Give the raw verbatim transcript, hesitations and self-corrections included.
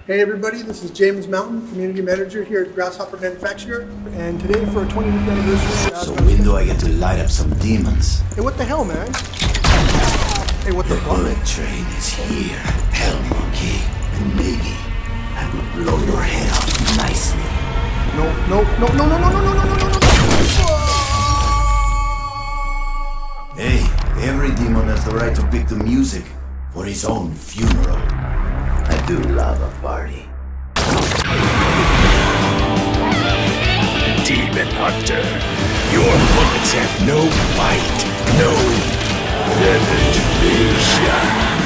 Hey everybody, this is James Mountain, Community Manager here at Grasshopper Manufacture. And today for our twentieth anniversary... Uh, so when do I get to light up some demons? Hey, what the hell, man? Hey, what the, the fuck? bullet train is here, hell monkey. And maybe I will blow your head off nicely. No, no, no, no, no, no, no, no, no, no, no, no, no. Hey, every demon has the right to pick the music for his own funeral. I do love a party. Demon Hunter, your bullets have no bite, no penetration.